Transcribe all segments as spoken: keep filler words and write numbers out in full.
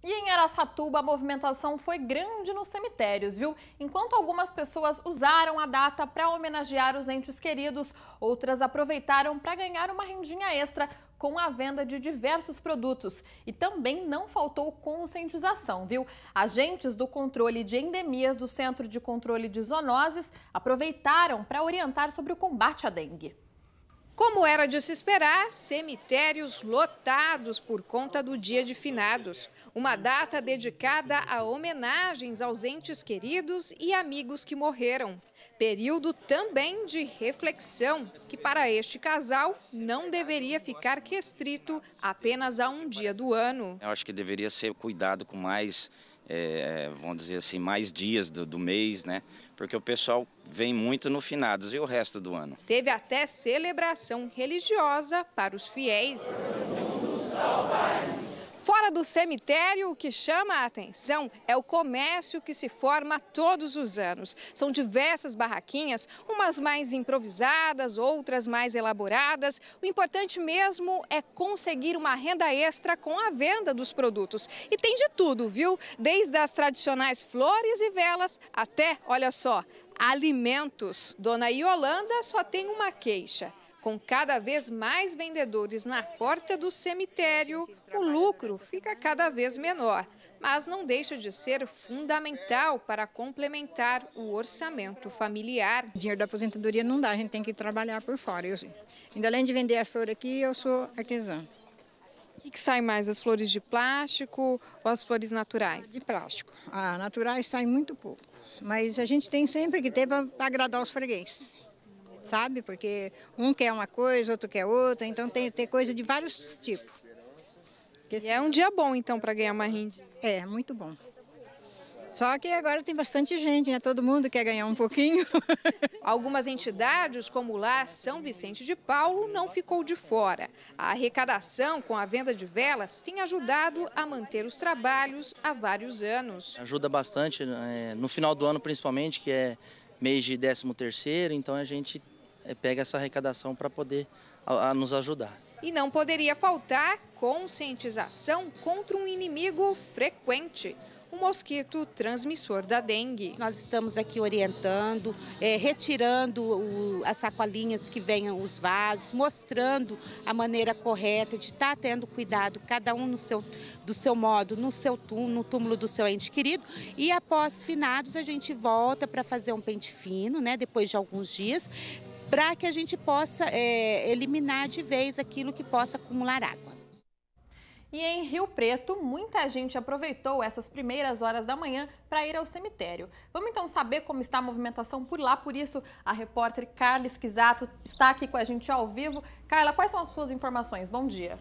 E em Araçatuba, a movimentação foi grande nos cemitérios, viu? Enquanto algumas pessoas usaram a data para homenagear os entes queridos, outras aproveitaram para ganhar uma rendinha extra com a venda de diversos produtos. E também não faltou conscientização, viu? Agentes do controle de endemias do Centro de Controle de Zoonoses aproveitaram para orientar sobre o combate à dengue. Como era de se esperar, cemitérios lotados por conta do Dia de Finados. Uma data dedicada a homenagens aos entes queridos e amigos que morreram. Período também de reflexão, que para este casal não deveria ficar restrito apenas a um dia do ano. Eu acho que deveria ser cuidado com mais, é, vamos dizer assim, mais dias do, do mês, né? Porque o pessoal vem muito no finados e o resto do ano. Teve até celebração religiosa para os fiéis. Fora do cemitério, o que chama a atenção é o comércio que se forma todos os anos. São diversas barraquinhas, umas mais improvisadas, outras mais elaboradas. O importante mesmo é conseguir uma renda extra com a venda dos produtos. E tem de tudo, viu? Desde as tradicionais flores e velas até, olha só, alimentos. Dona Yolanda só tem uma queixa. Com cada vez mais vendedores na porta do cemitério, o lucro fica cada vez menor, mas não deixa de ser fundamental para complementar o orçamento familiar. O dinheiro da aposentadoria não dá, a gente tem que trabalhar por fora. Eu, ainda além de vender a flor aqui, eu sou artesã. O que, que sai mais, as flores de plástico ou as flores naturais? De plástico. As naturais saem muito pouco, mas a gente tem sempre que ter para agradar os fregueses. Sabe? Porque um quer uma coisa, outro quer outra, então tem que ter coisa de vários tipos. E é um dia bom, então, para ganhar uma renda? É, muito bom. Só que agora tem bastante gente, né? Todo mundo quer ganhar um pouquinho. Algumas entidades, como o Lar São Vicente de Paulo, não ficou de fora. A arrecadação com a venda de velas tem ajudado a manter os trabalhos há vários anos. Ajuda bastante, é, no final do ano principalmente, que é mês de décimo terceiro, então a gente pega essa arrecadação para poder a, a nos ajudar. E não poderia faltar conscientização contra um inimigo frequente, o mosquito transmissor da dengue. Nós estamos aqui orientando, é, retirando o, as sacolinhas que venham os vasos, mostrando a maneira correta de estar tendo cuidado, cada um no seu, do seu modo, no seu túmulo, no túmulo do seu ente querido. E após finados a gente volta para fazer um pente fino, né, depois de alguns dias, para que a gente possa é, eliminar de vez aquilo que possa acumular água. E em Rio Preto, muita gente aproveitou essas primeiras horas da manhã para ir ao cemitério. Vamos então saber como está a movimentação por lá, por isso a repórter Carla Esquisato está aqui com a gente ao vivo. Carla, quais são as suas informações? Bom dia.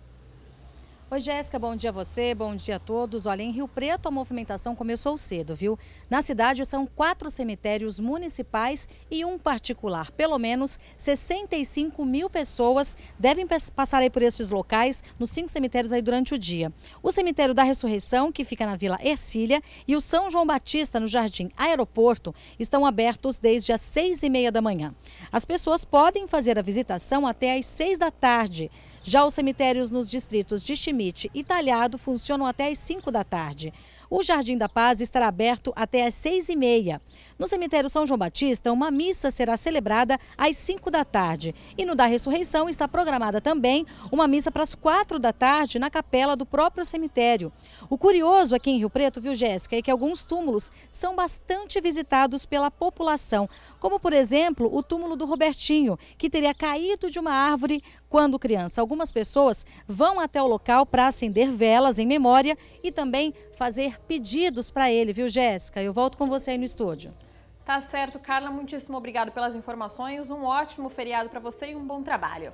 Oi, Jéssica, bom dia a você, bom dia a todos. Olha, em Rio Preto a movimentação começou cedo, viu? Na cidade são quatro cemitérios municipais e um particular. Pelo menos sessenta e cinco mil pessoas devem passar aí por esses locais, nos cinco cemitérios aí durante o dia. O cemitério da Ressurreição, que fica na Vila Ercília, e o São João Batista, no Jardim Aeroporto, estão abertos desde as seis e meia da manhã. As pessoas podem fazer a visitação até às seis da tarde. Já os cemitérios nos distritos de Chimite e Talhado funcionam até às cinco da tarde. O Jardim da Paz estará aberto até às seis e meia. No cemitério São João Batista, uma missa será celebrada às cinco da tarde. E no da Ressurreição está programada também uma missa para as quatro da tarde na capela do próprio cemitério. O curioso aqui em Rio Preto, viu, Jéssica, é que alguns túmulos são bastante visitados pela população. Como, por exemplo, o túmulo do Robertinho, que teria caído de uma árvore quando criança. Algumas pessoas vão até o local para acender velas em memória e também fazer pedidos para ele, viu, Jéssica? Eu volto com você aí no estúdio. Tá certo, Carla. Muitíssimo obrigado pelas informações. Um ótimo feriado para você e um bom trabalho.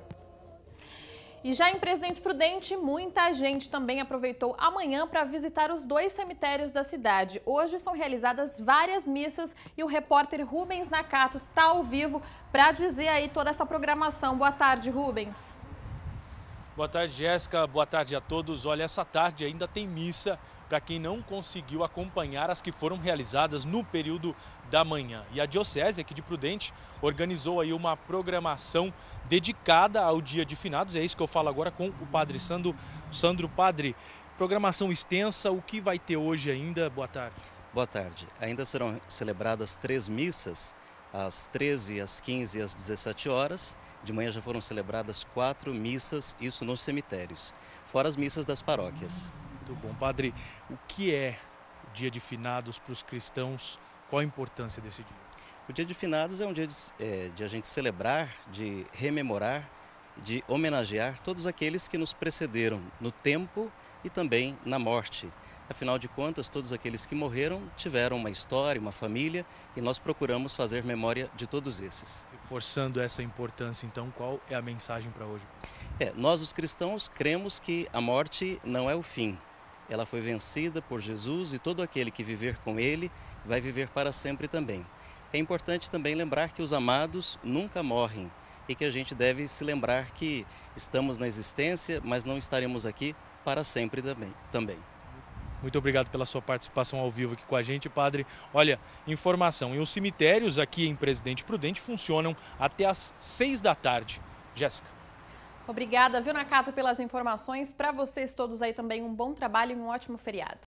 E já em Presidente Prudente, muita gente também aproveitou amanhã para visitar os dois cemitérios da cidade. Hoje são realizadas várias missas e o repórter Rubens Nakato está ao vivo para dizer aí toda essa programação. Boa tarde, Rubens. Boa tarde, Jéssica. Boa tarde a todos. Olha, essa tarde ainda tem missa para quem não conseguiu acompanhar as que foram realizadas no período da manhã. E a Diocese aqui de Prudente organizou aí uma programação dedicada ao Dia de Finados. É isso que eu falo agora com o Padre Sandro. Sandro, Padre, programação extensa, o que vai ter hoje ainda? Boa tarde. Boa tarde. Ainda serão celebradas três missas, às treze, às quinze e às dezessete horas. De manhã já foram celebradas quatro missas, isso nos cemitérios, fora as missas das paróquias. Muito bom. Padre, o que é o dia de finados para os cristãos? Qual a importância desse dia? O dia de finados é um dia de, é, de a gente celebrar, de rememorar, de homenagear todos aqueles que nos precederam no tempo e também na morte. Afinal de contas, todos aqueles que morreram tiveram uma história, uma família, e nós procuramos fazer memória de todos esses. Reforçando essa importância, então, qual é a mensagem para hoje? É, nós, os cristãos, cremos que a morte não é o fim. Ela foi vencida por Jesus e todo aquele que viver com Ele vai viver para sempre também. É importante também lembrar que os amados nunca morrem e que a gente deve se lembrar que estamos na existência, mas não estaremos aqui para sempre também. Muito obrigado pela sua participação ao vivo aqui com a gente, Padre. Olha, informação, e os cemitérios aqui em Presidente Prudente funcionam até às seis da tarde. Jéssica. Obrigada, viu, Nakato, pelas informações. Para vocês todos aí também um bom trabalho e um ótimo feriado.